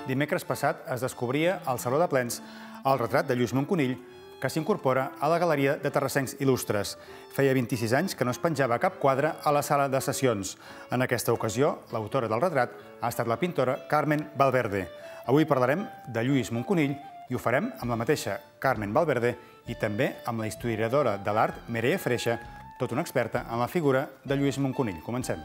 Dimecres passat es descobria al Saló de Plens el retrat de Lluís Moncunill, que s'incorpora a la Galeria de Terrassencs Il·lustres. Feia 26 anys que no es penjava cap quadre a la sala de sessions. En aquesta ocasió, l'autora del retrat ha estat la pintora Carmen Valverde. Avui parlarem de Lluís Moncunill i ho farem amb la mateixa Carmen Valverde i també amb la historiadora de l'art Mireia Freixa, tota una experta en la figura de Lluís Moncunill. Comencem.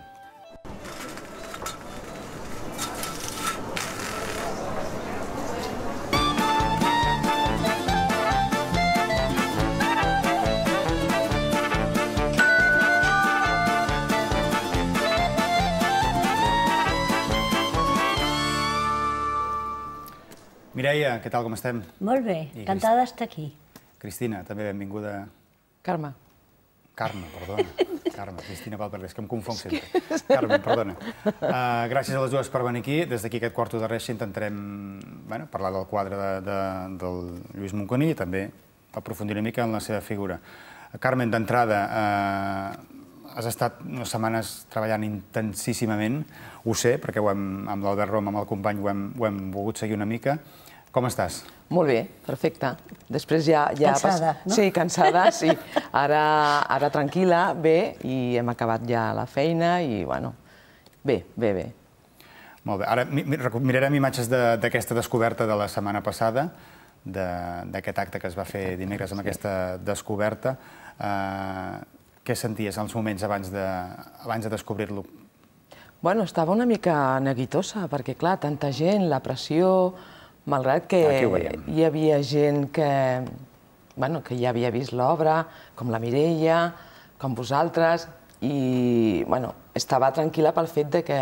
Mireia, què tal, com estem? Molt bé, encantada d'estar aquí. Cristina, també benvinguda. Carme. Carme, perdona. Carme, Cristina Valverde, és que em confonc sempre. Carme, perdona. Gràcies a les dues per venir aquí. Des d'aquí, aquest quarto de reixa, intentarem parlar del quadre del Lluís Moncunill i també aprofundir una mica en la seva figura. Carmen, d'entrada, has estat unes setmanes treballant intensíssimament, ho sé, perquè amb l'Albert Rom, amb el company, ho hem volgut seguir una mica. Com estàs? Molt bé, perfecte. Després ja... Cansada, no? Sí, cansada, sí. Ara tranquil·la, bé, i hem acabat ja la feina i, bueno, bé. Molt bé. Ara mirarem imatges d'aquesta descoberta de la setmana passada, d'aquest acte que es va fer dimecres amb aquesta descoberta. Què senties en els moments abans de descobrir-lo? Bueno, estava una mica neguitosa, perquè, clar, tanta gent, la pressió, malgrat que hi havia gent que ja havia vist l'obra, com la Mireia, com vosaltres, i estava tranquil·la pel fet que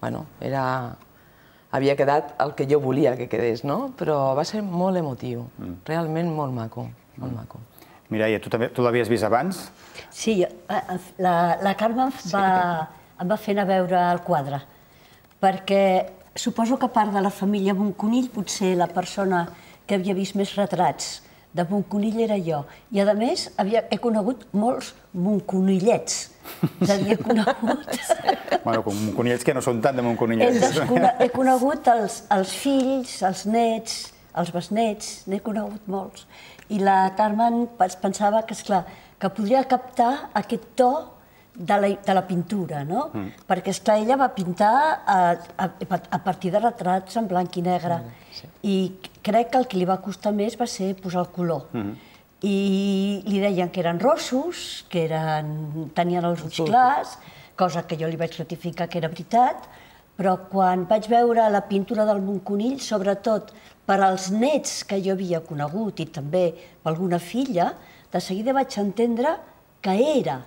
havia quedat el que jo volia que quedés, no? Però va ser molt emotiu, realment molt maco, molt maco. Mireia, tu l'havies vist abans? Sí, la Carme em va fer anar a veure el quadre, perquè suposo que a part de la família Moncunill, potser la persona que havia vist més retrats de Moncunill era jo. I, a més, he conegut molts Monconillets. És a dir, he conegut... Bueno, Monconillets que no són tant de Monconillets. He conegut els fills, els nets, els besnets, n'he conegut molts. I la Carmen pensava que, esclar, que podria captar aquest to de la pintura, no? Perquè, esclar, ella va pintar a partir de retrats en blanc i negre. I crec que el que li va costar més va ser posar el color. I li deien que eren rossos, que tenien els ulls clars, cosa que jo li vaig ratificar que era veritat, però quan vaig veure la pintura del Moncunill, sobretot per als nets que jo havia conegut i també per alguna filla, de seguida vaig entendre que era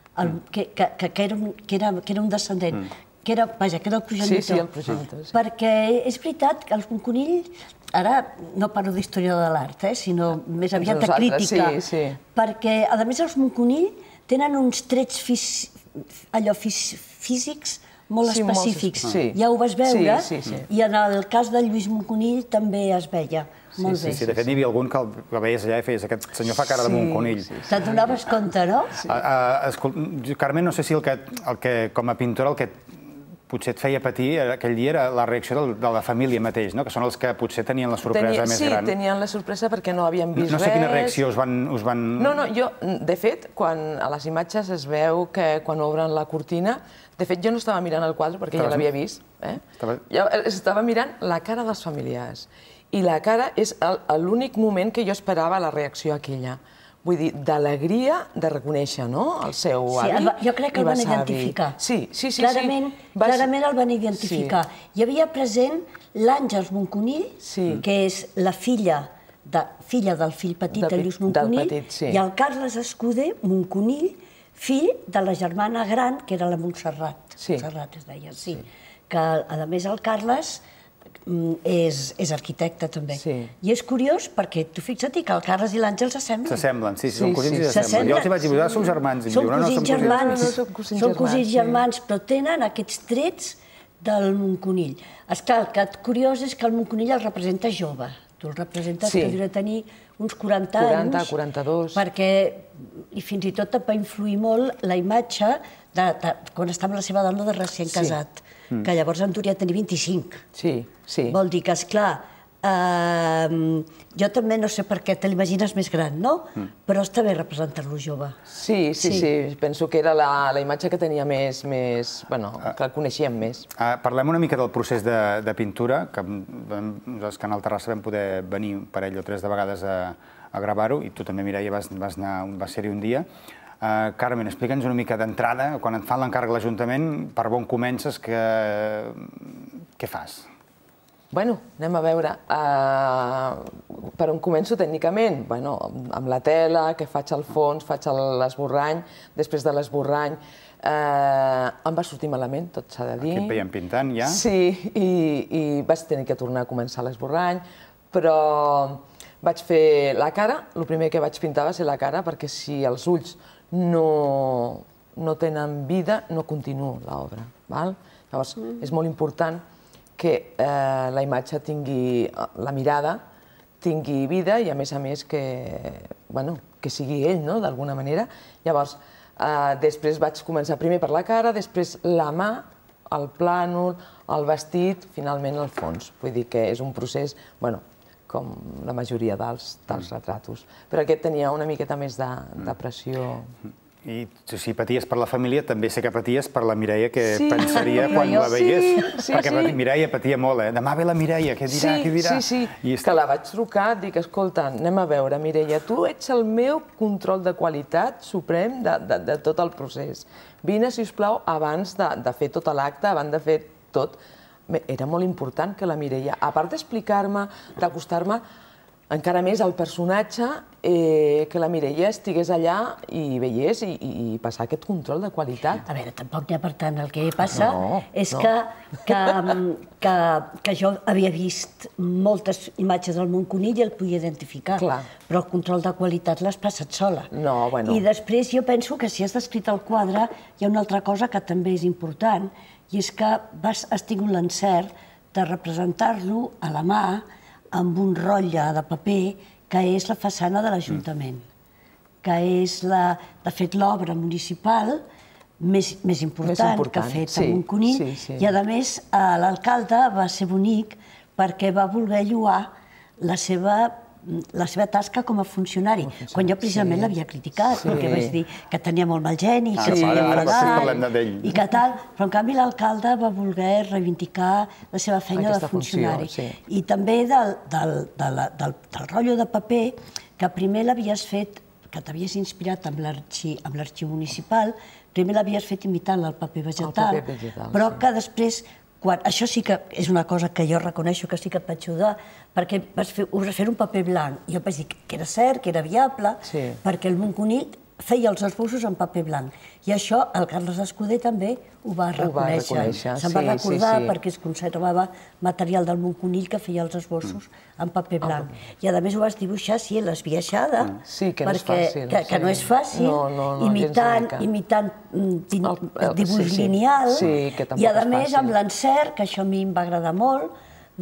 un descendent, que era el progenitor. Sí, el progenitor. Perquè és veritat que els Moncunill, ara no parlo d'història de l'art, sinó més aviat de crítica, perquè, a més, els Moncunill tenen uns trets físics molt específics. Ja ho vas veure, i en el cas de Lluís Moncunill també es veia. Molt bé. Sí, de fet n'hi havia algun que veies allà i feies aquest senyor fa cara de Moncunill. T'adonaves compte, no? Carmen, no sé si el que com a pintora el que potser et feia patir aquell dia era la reacció de la família mateix, que són els que potser tenien la sorpresa més gran. Sí, tenien la sorpresa perquè no havien vist res. No sé quina reacció us van... No, jo, de fet, quan a les imatges es veu que quan obren la cortina, de fet, jo no estava mirant el quadre perquè ja l'havia vist. Estava mirant la cara dels familiars. I la cara és l'únic moment que jo esperava la reacció aquella. Vull dir, d'alegria de reconèixer, no?, el seu avi. Sí, jo crec que el van identificar. Sí. Clarament el van identificar. Hi havia present l'Àngels Moncunill, que és la filla del fill petit de Lluís Moncunill, i el Carles Escuder Moncunill, fill de la germana gran, que era la Montserrat. Montserrat es deia, sí. Que, a més, el Carles és arquitecte, també. I és curiós perquè, tu fixa't que el Carles i l'Àngel s'assemblen. S'assemblen, sí, són cosins i s'assemblen. Jo els vaig dir, som germans. Són cosins germans, però tenen aquests trets del Moncunill. Esclar, el que curiós és que el Moncunill el representa jove. Tu el representes que hauria de tenir uns 40 anys. 40, 42. Perquè, i fins i tot va influir molt la imatge quan està amb la seva dona de recient casat. que llavors en Túria tenia 25. Sí, sí. Vol dir que, esclar, jo també no sé per què te l'imagines més gran, no? Però està bé representar-lo jove. Sí. Penso que era la imatge que tenia més... Bueno, que el coneixíem més. Parlem una mica del procés de pintura, que nosaltres que al Terrassa vam poder venir un parell o tres de vegades a gravar-ho, i tu també, Mireia, vas ser-hi un dia. Carmen, explica'ns una mica d'entrada, quan et fan l'encàrrec a l'Ajuntament, per on comences, què fas? Bueno, anem a veure. Per on començo tècnicament? Bueno, amb la tela, que faig al fons, faig l'esborrany, després de l'esborrany em va sortir malament, tot s'ha de dir. Aquí et veiem pintant, ja? Sí, i vaig tenir que tornar a començar l'esborrany, però vaig fer la cara, el primer que vaig pintar va ser la cara, perquè si els ulls no tenen vida, no continuo l'obra. Llavors, és molt important que la imatge tingui, la mirada tingui vida i, a més, que sigui ell, d'alguna manera. Llavors, després vaig començar primer per la cara, després la mà, el plànol, el vestit, finalment el fons. Vull dir que és un procés, com la majoria dels retratos. Però aquest tenia una miqueta més de pressió. I si paties per la família, també sé que paties per la Mireia, que pensaria quan la veiés. Perquè Mireia patia molt, Demà ve la Mireia, què dirà? Sí, que la vaig trucar, dic, escolta, anem a veure, Mireia, tu ets el meu control de qualitat suprem de tot el procés. Vine, sisplau, abans de fer tot l'acte, abans de fer tot. Era molt important que la Mireia, a part d'explicar-me, d'acostar-me encara més al personatge, que la Mireia estigués allà i veiés i passar aquest control de qualitat. A veure, tampoc n'hi ha per tant. El que passa és que jo havia vist moltes imatges del Montconill i el podia identificar, però el control de qualitat l'has passat sola. I després jo penso que si has descrit el quadre hi ha una altra cosa que també és important, i és que has tingut l'encert de representar-lo a la mà amb un rotlle de paper que és la façana de l'Ajuntament, que és, de fet, l'obra municipal més important que ha fet el Montconill, i, a més, l'alcalde va ser bonic perquè va voler lloar la seva tasca com a funcionari, quan jo precisament l'havia criticat, perquè vaig dir que tenia molt mal geni, que s'havia enfadat i que tal, però en canvi l'alcalde va voler reivindicar la seva feina de funcionari. I també del rotllo de paper, que primer l'havies fet, que t'havies inspirat amb l'arxiu municipal, primer l'havies fet imitant el paper vegetal, però que després... Això sí que és una cosa que jo reconeixo que sí que et va ajudar, perquè vas fer un paper blanc. I jo vaig dir que era cert, que era viable, perquè el Montconill feia els esbossos en paper blanc. I això el Carles Escuder també ho va reconèixer. Se'n va recordar perquè es conservava material del Montconill que feia els esbossos en paper blanc. I a més ho vas dibuixar, sí, en l'esbiaixada, que no és fàcil, imitant dibuix lineal, i a més amb l'encert, que això a mi em va agradar molt,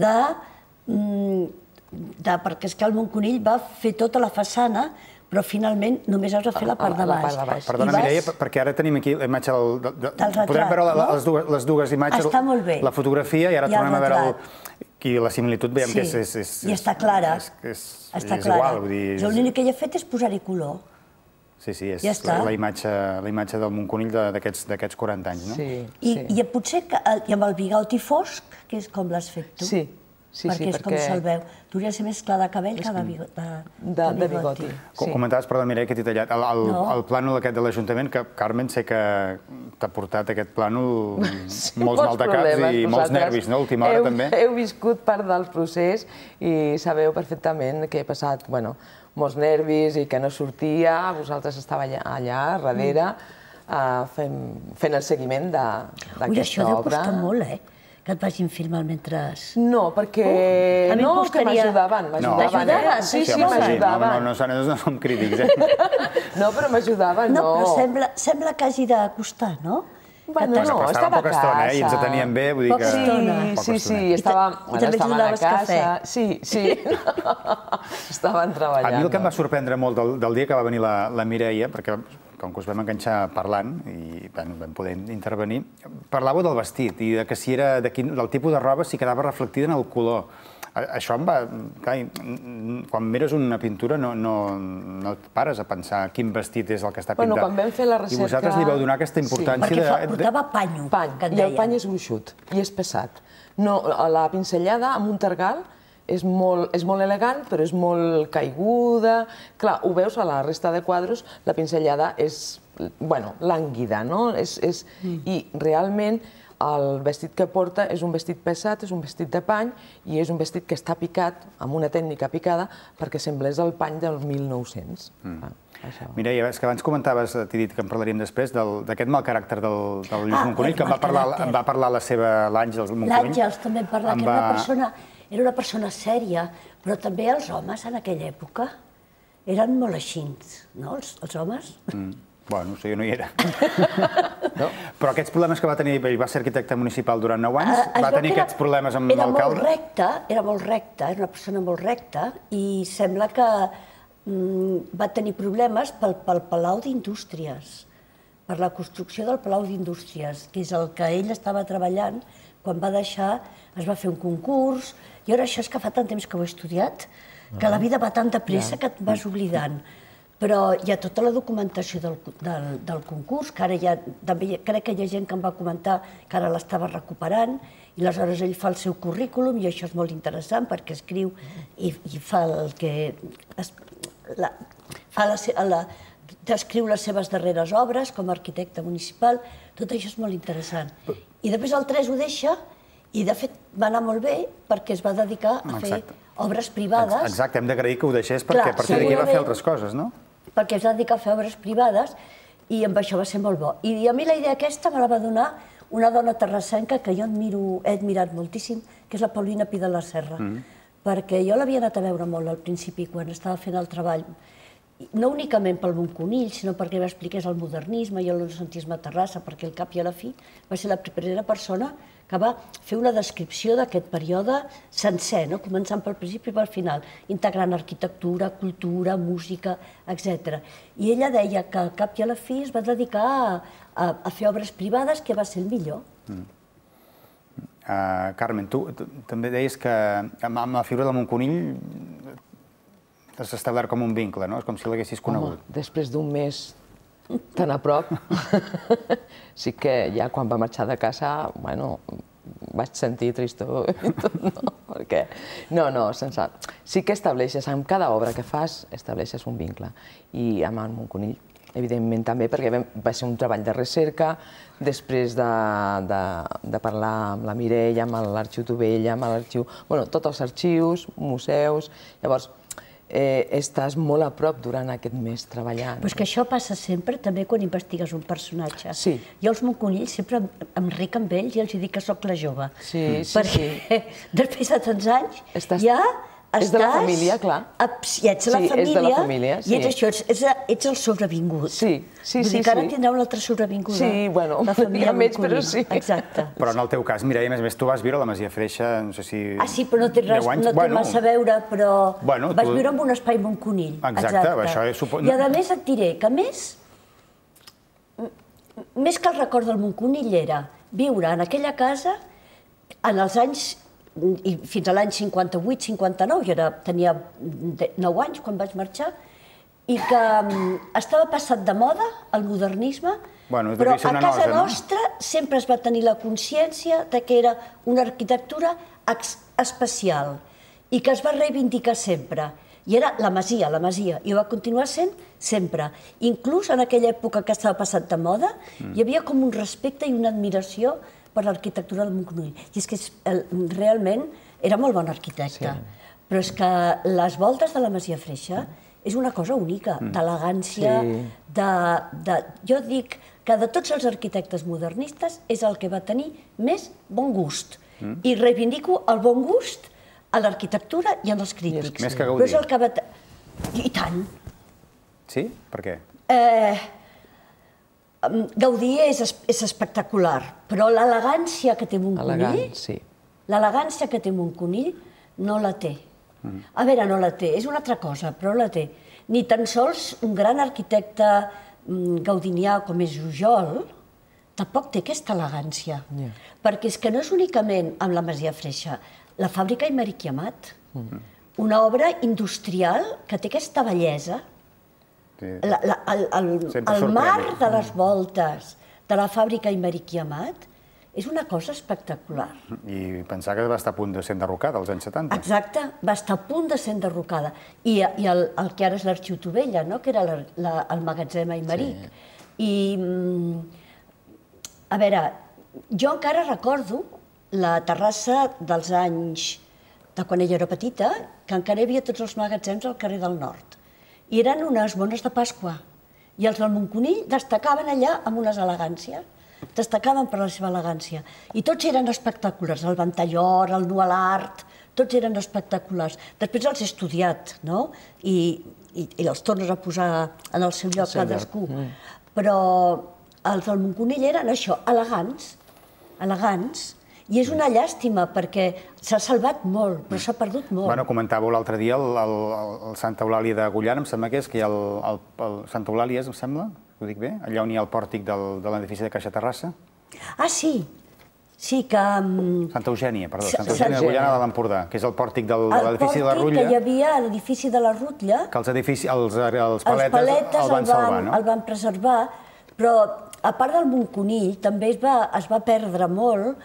perquè és que el Montconill va fer tota la façana, però finalment només has de fer la part de baix. Perdona, Mireia, perquè ara tenim aquí la imatge del... Podrem veure les dues imatges, la fotografia, i ara tornem a veure la similitud, veiem que és... I està clara. És igual, vull dir... L'únic que ell ha fet és posar-hi color. Sí, és la imatge del Montconill d'aquests 40 anys, no? I potser amb el bigoti fosc, que és com l'has fet tu. Perquè és com se'l veu. Tu hauries de ser més clar de cabell que de bigoti. Comentaves, perdó, Mireia, que t'he tallat, el plànol aquest de l'Ajuntament, que, Carmen, sé que t'ha portat aquest plànol molts maldecaps i molts nervis, no? Última hora, també. Heu viscut part del procés i sabeu perfectament que he passat, molts nervis i que no sortia. Vosaltres estàveu allà, darrere, fent el seguiment d'aquesta obra. Ui, això deu costar molt, que et vagin filmant mentre... No, perquè... No, que m'ajudaven. T'ajudaven? Sí, m'ajudaven. No som crítics, No, però m'ajudaven, no. No, però sembla que hagi de costar, no? No, estava a casa. I ens atenien bé, vull dir que... Sí, estaven a casa. Sí, estaven treballant. A mi el que em va sorprendre molt del dia que va venir la Mireia, perquè com que us vam enganxar parlant i vam poder intervenir, parlàveu del vestit i que si era del tipus de roba si quedava reflectida en el color. Això em va... Clar, quan mires una pintura no et pares a pensar quin vestit és el que està pintat. Bueno, quan vam fer la recerca... I vosaltres li vau donar aquesta importància de... Perquè portava panyo, que et i el deien. pany és gruixut i és pesat. La pincellada amb un tergal és molt elegant, però és molt caiguda. Clar, ho veus a la resta de quadres, la pincellada és, bueno, lànguida, no? I realment el vestit que porta és un vestit pesat, és un vestit de pany i és un vestit que està picat, amb una tècnica picada, perquè semblés el pany del 1900. Mireia, és que abans comentaves, t'he dit que en parlaríem després, d'aquest mal caràcter del Lluís Moncunill, que en va parlar l'Àngels Moncunill. L'Àngels també en parla, que era una persona sèria, però també els homes en aquella època eren molt així, no, els homes? Bueno, no sé, jo no hi era. Però aquests problemes que va tenir, ell va ser arquitecte municipal durant 9 anys, va tenir aquests problemes amb l'alcalde? Era molt recte, era una persona molt recta, i sembla que va tenir problemes pel Palau d'Indústries, per la construcció del Palau d'Indústries, que és el que ell estava treballant quan va deixar, es va fer un concurs, i ara això és que fa tant temps que ho he estudiat, que la vida va tan de pressa que et vas oblidant. Però hi ha tota la documentació del concurs, que ara també crec que hi ha gent que em va comentar que ara l'estava recuperant, i aleshores ell fa el seu currículum, i això és molt interessant perquè escriu i fa el que... descriu les seves darreres obres com a arquitecte municipal, tot això és molt interessant. I després el 3 ho deixa, i de fet va anar molt bé perquè es va dedicar a fer obres privades. Exacte, hem d'agrair que ho deixés perquè a partir d'aquí va fer altres coses, no? Perquè es va dedicar a fer obres privades i amb això va ser molt bo. I a mi la idea aquesta me la va donar una dona terrassenca que jo he admirat moltíssim, que és la Paulina Pi de la Serra. Perquè jo l'havia anat a veure molt al principi, quan estava fent el treball, no únicament pel Moncunill, sinó perquè m'expliqués el modernisme i el renaixentisme a Terrassa, perquè al cap i a la fi va ser la primera persona que va fer una descripció d'aquest període sencer, començant pel principi i pel final, integrant arquitectura, cultura, música, etc. I ella deia que al cap i a la fi es va dedicar a fer obres privades, que va ser el millor. Carmen, tu també deies que amb la figura del Moncunill t'has establert com un vincle, no? És com si l'haguessis conegut. Home, després d'un mes tan a prop, sí que ja quan va marxar de casa, bueno, vaig sentir tristor i tot, no? Perquè, no, sí que estableixes, amb cada obra que fas, estableixes un vincle. I amb el Moncunill, evidentment també, perquè va ser un treball de recerca, després de parlar amb la Mireia, amb l'Arxiu Tovella, amb l'arxiu... Bueno, tots els arxius, museus... Llavors, estàs molt a prop durant aquest mes treballant. Però és que això passa sempre, també quan investigues un personatge. Sí. Jo els Moncunill sempre em ric amb ells i els dic que sóc la jove. Sí. Perquè després de tants anys ja estàs... És de la família, clar. Si ets de la família... Sí, és de la família, sí. I ets el sobrevingut. Sí. Vull dir que ara tindrà una altra sobrevinguda. Sí, bueno, ja m'ets, però sí. Exacte. Però en el teu cas, Mireia, a més, tu vas viure a la Masia Freixa, no sé si... Sí, però no té massa a veure, però vas viure en un espai Moncunill. Exacte, això és... I a més et diré que més que el record del Moncunill era viure en aquella casa en els anys, i fins a l'any 58-59, jo tenia 9 anys quan vaig marxar, i que estava passat de moda el modernisme, però a casa nostra sempre es va tenir la consciència que era una arquitectura especial i que es va reivindicar sempre. I era la Masia, i ho va continuar sent sempre. Inclús en aquella època que estava passat de moda, hi havia com un respecte i una admiració per l'arquitectura del Moncunill. I és que realment era molt bon arquitecte. Però és que les voltes de la Masia Freixa és una cosa única, d'elegància, jo dic que de tots els arquitectes modernistes és el que va tenir més bon gust. I reivindico el bon gust a l'arquitectura i en els crítics. Més que Gaudí. I tant. Sí? Per què? Gaudí és espectacular, però l'elegància que té Moncunill no la té. A veure, no la té, és una altra cosa, però la té. Ni tan sols un gran arquitecte gaudinià com és Jujol, tampoc té aquesta elegància. Perquè és que no és únicament amb la Masia Freixa, la fàbrica Aimeric i Amat, una obra industrial que té aquesta bellesa. El mar de les voltes de la fàbrica Aimeric i Amat és una cosa espectacular. I pensar que va estar a punt de ser enderrocada als anys 70. Exacte, va estar a punt de ser enderrocada. I el que ara és l'Arxiu Tovella, que era el magatzem Aimeric. I, a veure, jo encara recordo la Terrassa dels anys de quan ella era petita, que encara hi havia tots els magatzems al carrer del Nord. I eren unes bones de Pasqua. I els del Montconill destacaven allà amb unes elegàncies. Destacaven per la seva elegància. I tots eren espectaculars, el Ventallor, el Nualart, tots eren espectaculars. Després els he estudiat, no? I els tornes a posar en el seu lloc cadascú. Però els del Montconill eren això, elegants, elegants. I és una llàstima, perquè s'ha salvat molt, però s'ha perdut molt. Bueno, comentàveu l'altre dia el Santa Eulàlia d'Agullana, em sembla que és, que hi ha el Santa Eulàlia, em sembla, ho dic bé? Allà on hi ha el pòrtic de l'edifici de Caixa Terrassa? Ah, sí. Sí, que... Santa Eugènia, perdó. Santa Eugènia d'Agullana de l'Empordà, que és el pòrtic de l'edifici de la Rutlla. El pòrtic que hi havia a l'edifici de la Rutlla... Que els paletes el van salvar, no? El van preservar, però a part del Montconill també es va perdre molt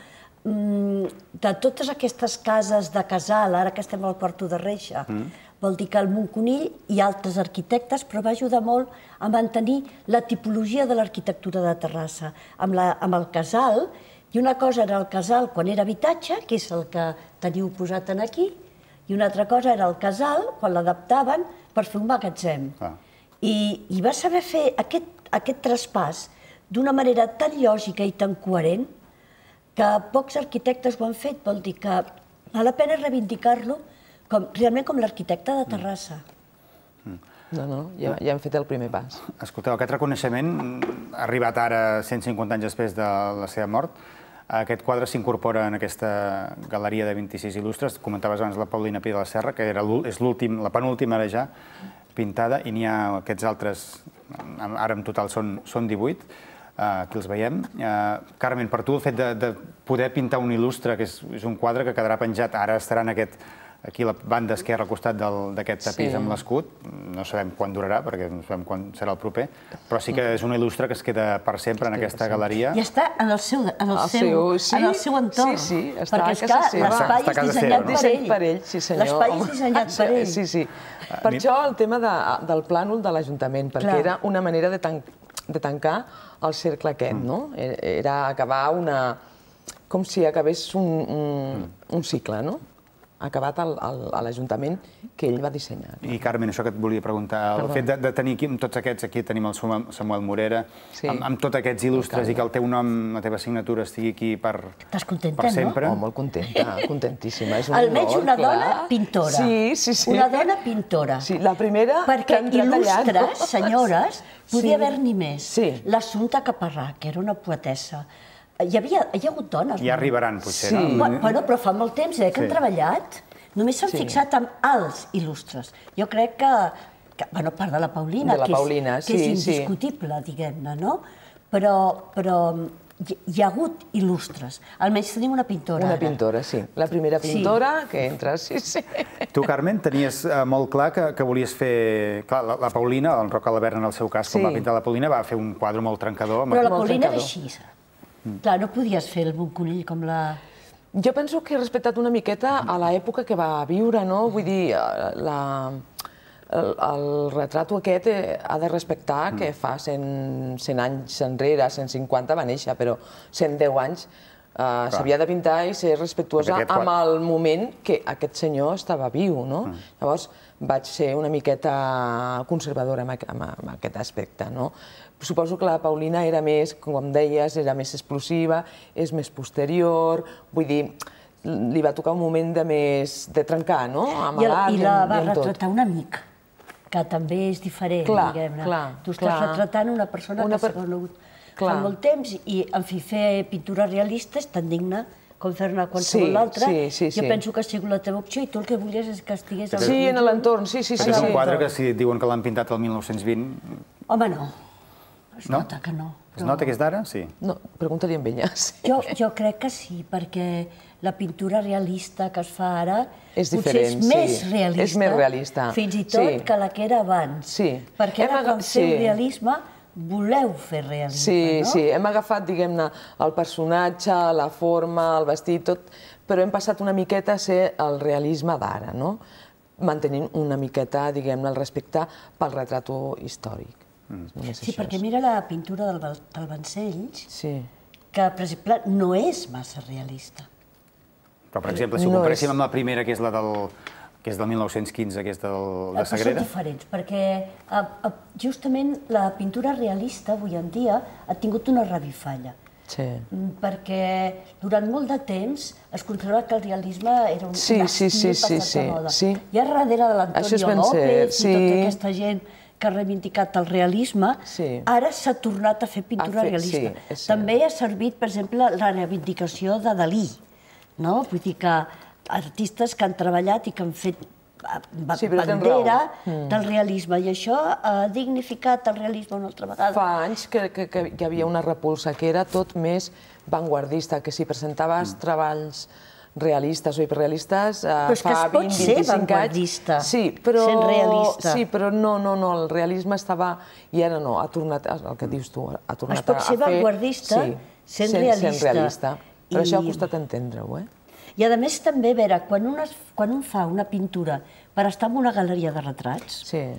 de totes aquestes cases de casal, ara que estem al Quarto de Reixa. Vol dir que el Montconill i altres arquitectes, però va ajudar molt a mantenir la tipologia de l'arquitectura de Terrassa, amb el casal, i una cosa era el casal quan era habitatge, que és el que teniu posat aquí, i una altra cosa era el casal quan l'adaptaven per fer un magatzem. I va saber fer aquest traspàs d'una manera tan lògica i tan coherent que pocs arquitectes ho han fet. Vol dir que val la pena reivindicar-lo realment com l'arquitecte de Terrassa. No, ja hem fet el primer pas. Escolteu, aquest reconeixement ha arribat ara, 150 anys després de la seva mort. Aquest quadre s'incorpora en aquesta galeria de 26 il·lustres. Comentaves abans la Paulina Pi de la Serra, que és la penúltima ara ja pintada, i n'hi ha aquests altres, ara en total són 18. Aquí els veiem. Carmen, per tu el fet de poder pintar un il·lustre, que és un quadre que quedarà penjat, ara estarà en aquí a la banda esquerra al costat d'aquest tapís amb l'escut, no sabem quan durarà, perquè no sabem quan serà el proper, però sí que és un il·lustre que es queda per sempre en aquesta galeria. I està en el seu entorn. Sí, està a casa seva. Perquè l'espai és dissenyat per ell. L'espai és dissenyat per ell. Sí. Per això el tema del plànol de l'Ajuntament, perquè era una manera de tancar el cercle aquest, no? Era acabar com si acabés un cicle, no? Acabat a l'Ajuntament que ell va dissenyar. I Carmen, això que et volia preguntar, el fet de tenir aquí, amb tots aquests, aquí tenim el Samuel Morera, amb tots aquests il·lustres i que el teu nom, la teva signatura estigui aquí per sempre. Estàs contenta, no? Oh, molt contenta, contentíssima. Almenys una dona pintora. Sí. Una dona pintora. Sí, la primera que ha entrat allà. Perquè il·lustres, senyores, podia haver-n'hi més. L'Assumpta Caparrà, que era una poetessa. Hi ha hagut dones. Ja arribaran, potser, no? Bueno, però fa molt temps que han treballat. Només s'han fixat en els il·lustres. Jo crec que, a part de la Paulina, que és indiscutible, diguem-ne, no? Però hi ha hagut il·lustres. Almenys tenim una pintora ara. Una pintora, sí. La primera pintora que entra, sí. Tu, Carmen, tenies molt clar que volies fer... Clar, la Paulina, el Roc Alabern, en el seu cas, quan va pintar la Paulina, va fer un quadre molt trencador. Però la Paulina era així. Clar, no podies fer el Montconill com la... Jo penso que he respectat una miqueta a l'època que va viure, no? Vull dir, el retrato aquest ha de respectar que fa 100 anys enrere, 150 va néixer, però 110 anys s'havia de pintar i ser respectuosa amb el moment que aquest senyor estava viu, no? Llavors vaig ser una miqueta conservadora amb aquest aspecte, no? Suposo que la Paulina era més, com deies, era més explosiva, és més posterior, vull dir, li va tocar un moment de trencar, no? Amb l'art i amb tot. I la va retratar un amic, que també és diferent, diguem-ne. Tu estàs retratant una persona que s'ha conegut fa molt temps i, en fi, fer pintura realista és tan digne com fer-ne qualsevol altra. Jo penso que ha sigut la teva opció i tu el que volies és que estigués... Sí, en l'entorn, sí. És un quadre que si diuen que l'han pintat el 1920... Home, no. Es nota que no. Es nota que és d'ara? Sí. No, pregunta-li amb ella. Jo crec que sí, perquè la pintura realista que es fa ara és potser és més realista. És més realista. Fins i tot que la que era abans. Sí. Perquè ara quan feu realisme voleu fer realisme, no? Sí, hem agafat, diguem-ne, el personatge, la forma, el vestit, tot, però hem passat una miqueta a ser el realisme d'ara, no? Mantenint una miqueta, diguem-ne, el respecte pel retrat històric. Sí, perquè mira la pintura del Vancells, que, per exemple, no és massa realista. Però, per exemple, si ho comparéssim amb la primera, que és la del 1915, que és de Sagrera... Són diferents, perquè justament la pintura realista avui en dia ha tingut una revifalla. Perquè durant molt de temps es considerava que el realisme era un estil passat de moda. I a darrere de l'Antonio López i tota aquesta gent que ha reivindicat el realisme, ara s'ha tornat a fer pintura realista. També ha servit, per exemple, la reivindicació de Dalí. Vull dir que artistes que han treballat i que han fet bandera del realisme, i això ha dignificat el realisme una altra vegada. Fa anys que hi havia una repulsa, que era tot més vanguardista, que si presentaves treballs realistes o hiperrealistes fa 20-25 anys... Però és que es pot ser vanguardista sent realista. Sí, però no, el realisme estava... I ara no, ha tornat, el que dius tu, ha tornat a fer... Es pot ser vanguardista sent realista. Però això ha costat entendre-ho, I a més també, a veure, quan un fa una pintura per estar en una galeria de retrats...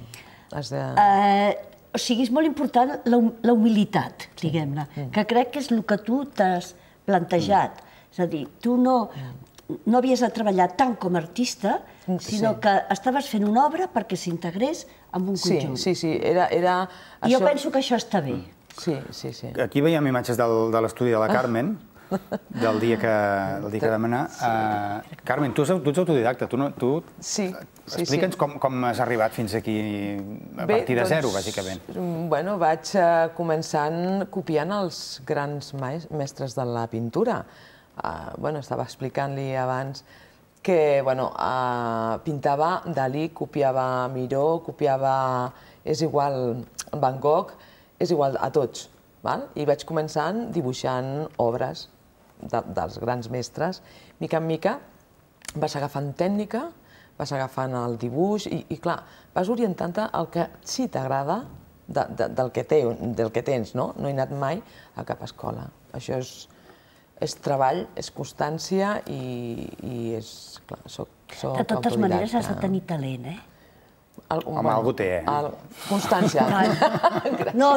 O sigui, és molt important la humilitat, diguem-ne, que crec que és el que tu t'has plantejat. És a dir, tu no havies de treballar tant com a artista, sinó que estaves fent una obra perquè s'integrés en un conjunt. Sí, era... I jo penso que això està bé. Sí. Aquí veiem imatges de l'estudi de la Carmen, del dia que vam anar. Carmen, tu ets autodidacta, tu... Explica'ns com has arribat fins aquí a partir de zero, bàsicament. Bueno, vaig començant copiant els grans mestres de la pintura. Estava explicant-li abans que pintava Dalí, copiava Miró, copiava... És igual Van Gogh, és igual a tots. I vaig començant dibuixant obres dels grans mestres. Mica en mica vas agafant tècnica, vas agafant el dibuix i, clar, vas orientant-te al que sí t'agrada del que tens, no? No he anat mai a cap escola. Això és treball, és constància i és... Clar, soc autodidacta. De totes maneres has de tenir talent, Home, algú té, Constància. No,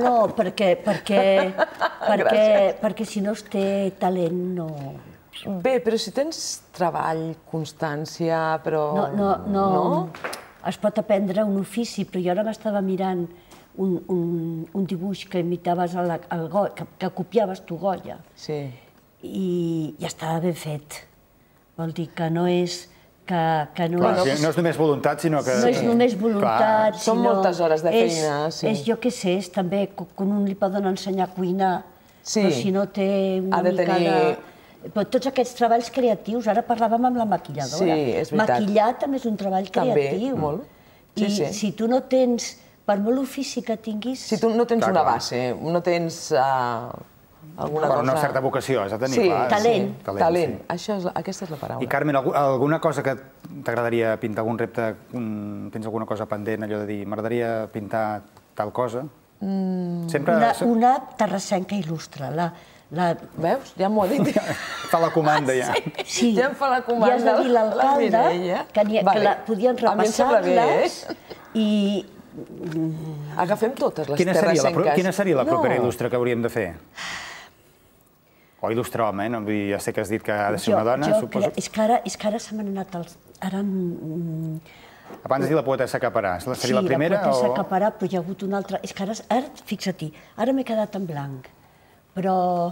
perquè si no es té talent, no... Bé, però si tens treball, constància, però... No, es pot aprendre un ofici, però jo ara m'estava mirant un dibuix que imitaves que copiaves tu, Goya. Sí. I estava ben fet. Vol dir que no és... No és només voluntat, sinó que... No és només voluntat, sinó... Són moltes hores de feina, sí. Jo què sé, és també quan un li poden ensenyar a cuinar, però si no té una mica de... Però tots aquests treballs creatius, ara parlàvem amb la maquilladora. Sí, és veritat. Maquillar també és un treball creatiu. També, molt. I si tu no tens, per molt ofici que tinguis... Si tu no tens una base, no tens... Una certa vocació, has de tenir, clar. Talent. Aquesta és la paraula. I, Carmen, alguna cosa que t'agradaria pintar, algun repte, tens alguna cosa pendent, allò de dir, m'agradaria pintar tal cosa? Una terrassenca il·lustre. Veus? Ja m'ho ha dit. Fa la comanda, ja. Sí, ja em fa la comanda. I has de dir l'alcalde que podien repassar-les i... Agafem totes les terrassenques. Quina seria la propera il·lustre que hauríem de fer? O il·lustre home, ja sé que has dit que ha de ser una dona, suposo. És que ara se m'han anat els... Abans de dir la poetessa Caparà, seria la primera? Sí, la poetessa Caparà, però hi ha hagut una altra... És que ara, fixa-t'hi, ara m'he quedat en blanc, però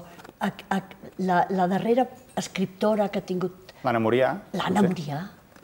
la darrera escriptora que ha tingut... L'Anna Murià? L'Anna Murià.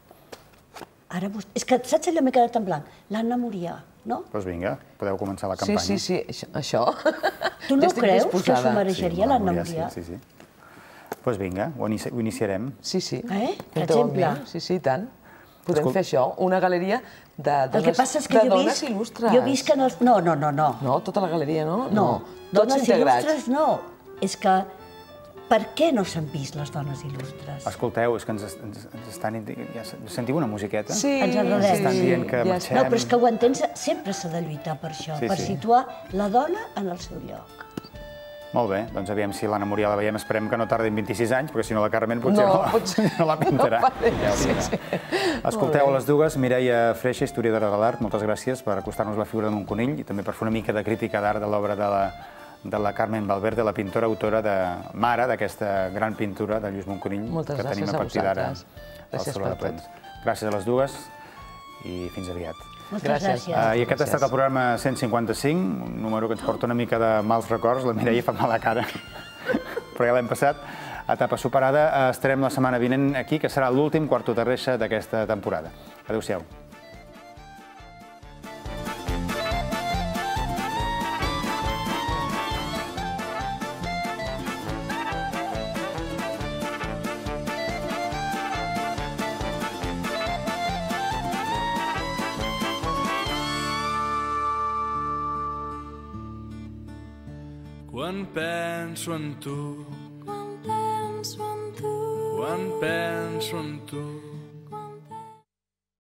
És que saps allò m'he quedat en blanc? L'Anna Murià, no? Doncs vinga, podeu començar la campanya. Sí, això. Tu no creus que s'ho mereixeria l'Anna Murià? Sí. Doncs vinga, ho iniciarem. Sí. Per exemple? Sí, tant. podem fer això, una galeria de dones il·lustres. Jo visc en els... No. No, tota la galeria, no? No, Tots dones il·lustres no. És que per què no s'han vist les dones il·lustres? Escolteu, és que ens estan... Sentiu una musiqueta? Sí. Ens enredem. Estan dient que marxem... No, però és que ho entens, sempre s'ha de lluitar per això, per situar la dona en el seu lloc. Molt bé, doncs aviam si l'Anna Muriel la veiem, esperem que no tardi en 26 anys, perquè si no la Carmen potser no la pintarà. Escolteu, a les dues, Mireia Freixa, historiadora de l'art, moltes gràcies per acostar-nos la figura de Montconill i també per fer una mica de crítica d'art de l'obra de la Carmen Valverde, la pintora autora mare d'aquesta gran pintura de Lluís Montconill que tenim a partir d'ara al Saló de Plens. Gràcies a les dues i fins aviat. Moltes gràcies. I aquest ha estat el programa 155, un número que ens porta una mica de mals records. La Mireia fa mala cara, però ja l'hem passat. Etapa superada. Estarem la setmana vinent aquí, que serà l'últim Quarto de Reixa d'aquesta temporada. Adéu-siau. Quan penso en tu, quan penso en tu, quan penso en tu,